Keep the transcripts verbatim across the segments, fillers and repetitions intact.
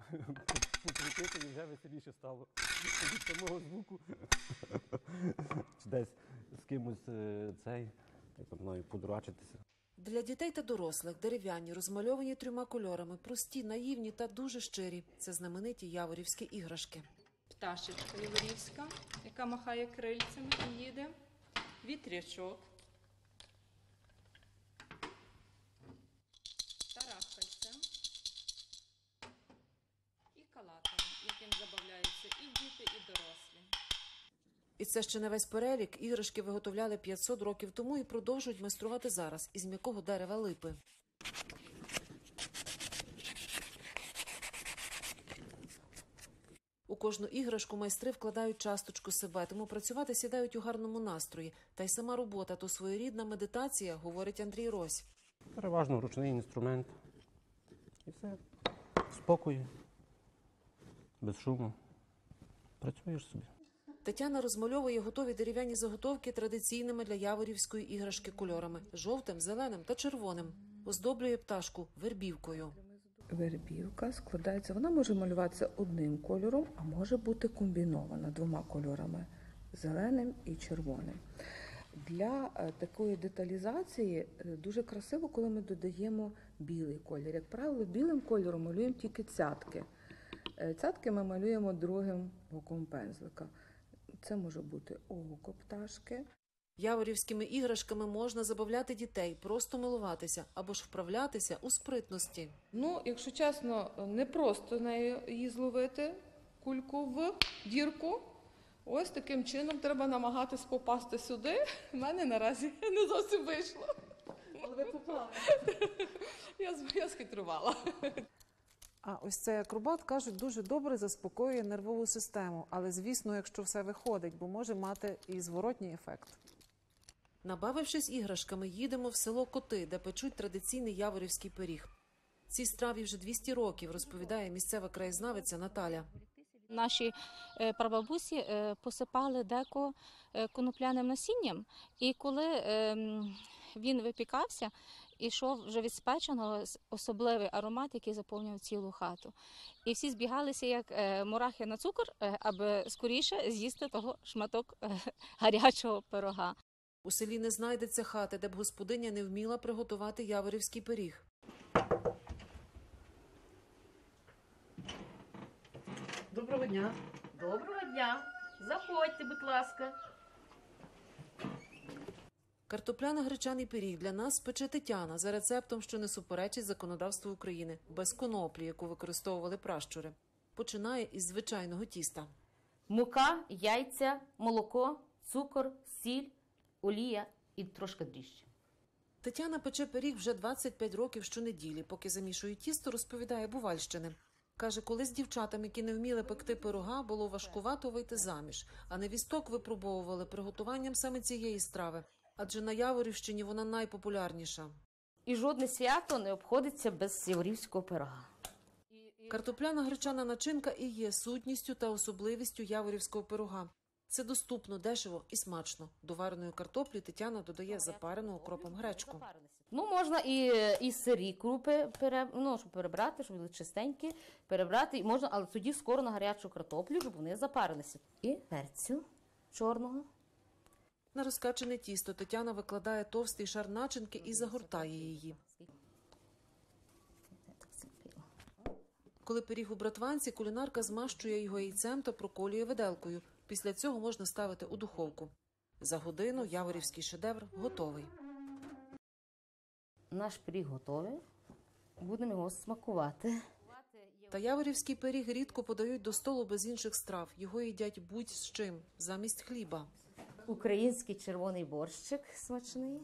покрутити і вже веселіше стало. Від самого звуку. Чи десь з кимось е, цей, як там мною подурачитися. Для дітей та дорослих дерев'яні, розмальовані трьома кольорами, прості, наївні та дуже щирі. Це знамениті яворівські іграшки. Пташечка яворівська, яка махає крильцями і їде. Вітрячок. Тарахальця. І калатер, яким забавляються і діти, і дорослі. І це ще не весь перелік. Іграшки виготовляли п'ятсот років тому і продовжують майструвати зараз із м'якого дерева липи. У кожну іграшку майстри вкладають часточку себе, тому працювати сідають у гарному настрої. Та й сама робота – то своєрідна медитація, говорить Андрій Рось. Переважно ручний інструмент. І все. Спокою. Без шуму. Працюєш собі. Тетяна розмальовує готові дерев'яні заготовки традиційними для яворівської іграшки кольорами – жовтим, зеленим та червоним. Оздоблює пташку вербівкою. Вербівка складається, вона може малюватися одним кольором, а може бути комбінована двома кольорами – зеленим і червоним. Для такої деталізації дуже красиво, коли ми додаємо білий колір. Як правило, білим кольором малюємо тільки цятки. Цятки ми малюємо другим боком пензлика. Це може бути око пташки. Яворівськими іграшками можна забавляти дітей, просто милуватися або ж вправлятися у спритності. Ну, якщо чесно, не просто нею її зловити, кульку в дірку. Ось таким чином треба намагатись попасти сюди. У мене наразі не зовсім вийшло. Але ви попали. Я, я схитрувала. А ось цей акробат, кажуть, дуже добре заспокоює нервову систему. Але, звісно, якщо все виходить, бо може мати і зворотній ефект. Набавившись іграшками, їдемо в село Коти, де печуть традиційний яворівський пиріг. Цій страві вже двісті років, розповідає місцева краєзнавиця Наталя. Наші прабабусі посипали деко конопляним насінням, і коли він випікався, ішов вже від спеченого особливий аромат, який заповнював цілу хату. І всі збігалися, як мурахи на цукор, аби скоріше з'їсти того шматок гарячого пирога. У селі не знайдеться хати, де б господиня не вміла приготувати яворівський пиріг. Доброго дня. Доброго дня. Заходьте, будь ласка. Картопляно-гречаний пиріг для нас пече Тетяна за рецептом, що не суперечить законодавству України, без коноплі, яку використовували пращури. Починає із звичайного тіста. Мука, яйця, молоко, цукор, сіль, олія і трошки дріжджі. Тетяна пече пиріг вже двадцять п'ять років щонеділі, поки замішує тісто, розповідає Бувальщини. Каже, колись дівчатам, які не вміли пекти пирога, було важкувато вийти заміж, а невісток випробовували приготуванням саме цієї страви. Адже на Яворівщині вона найпопулярніша. І жодне свято не обходиться без яворівського пирога. Картопляно-гречана начинка і є сутністю та особливістю яворівського пирога. Це доступно, дешево і смачно. До вареної картоплі Тетяна додає запарену окропом гречку. Ну, можна і, і сирі крупи, пере, ну, щоб перебрати, щоб були чистенькі, перебрати, можна, але тоді скоро на гарячу картоплю, щоб вони запарилися. І перцю чорного. На розкачане тісто Тетяна викладає товстий шар начинки і загортає її. Коли пиріг у братванці, кулінарка змащує його яйцем та проколює виделкою. Після цього можна ставити у духовку. За годину яворівський шедевр готовий. Наш пиріг готовий. Будемо його смакувати. Та яворівський пиріг рідко подають до столу без інших страв. Його їдять будь-з чим, замість хліба. Український червоний борщик смачний.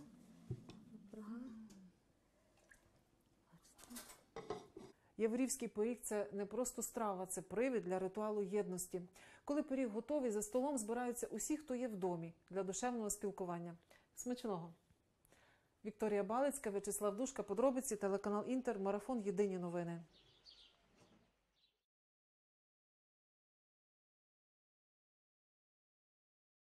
Яворівський пиріг – це не просто страва, це привід для ритуалу єдності. Коли пиріг готовий, за столом збираються усі, хто є в домі, для душевного спілкування. Смачного! Вікторія Балицька, В'ячеслав Душка, подробиці, телеканал Інтер, марафон «Єдині новини».